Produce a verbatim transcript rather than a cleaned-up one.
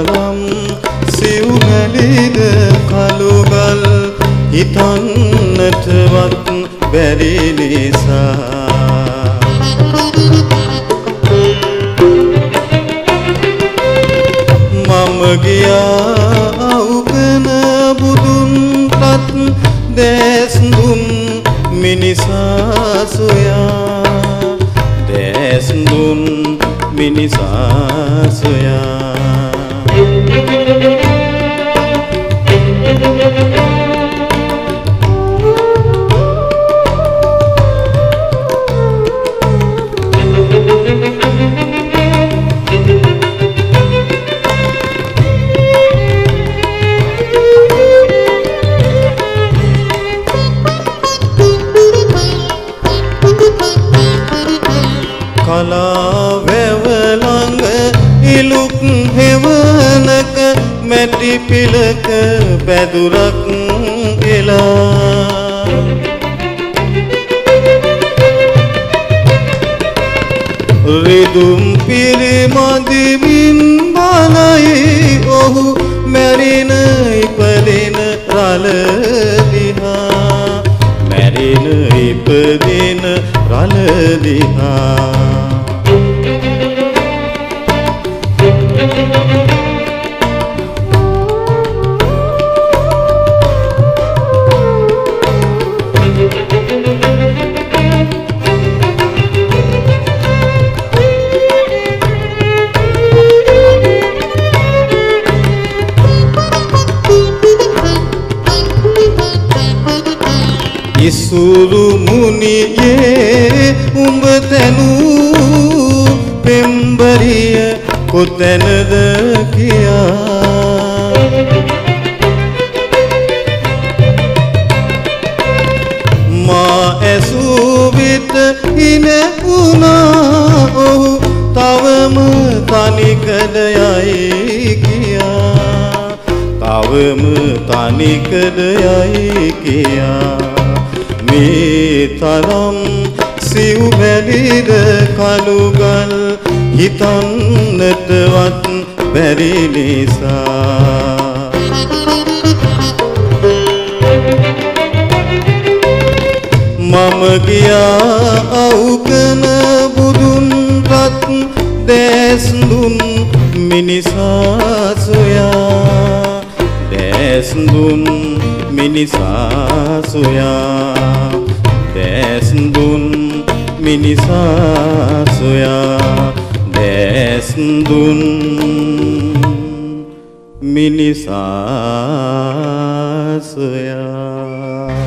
තරම් සිව්මැලිද කළුගල් හිතන්නටවත් බැරි නිසා මම ගියා අවුකන බුදුන්ටත් දැස් දුන් මිනිසා සොයා දැස් දුන් මිනිසා සොයා කලාවැව ළඟ ඉලුක් හෙවනක මැටි පිලක පැදුරක් එලා රිදුම් පිරිමදිමින් බලයි ඔහු මැරින ඉපදෙන රළ දිහා මැරින ඉපදෙන රළ දිහා ඉසුරු මුනියේ උඹ තැනූ පෙම්බරිය කොතැනද කියා මා ඇසූ විට හින වුණා ඔහු තවම තනිකඩ යයි කියා තවම තනිකඩ යයි කියා මේ තරම් සිව්මැලිද කළුගල් හිතන්නටවත් බැරි නිසා මම ගියා අවුකන බුදුන්ටත් දැස් දුන් මිනිසා සොයා දැස් දුන් මිනිසා සොයා දැස් දුන් මිනිසා සොයා දැස් දුන් මිනිසා සොයා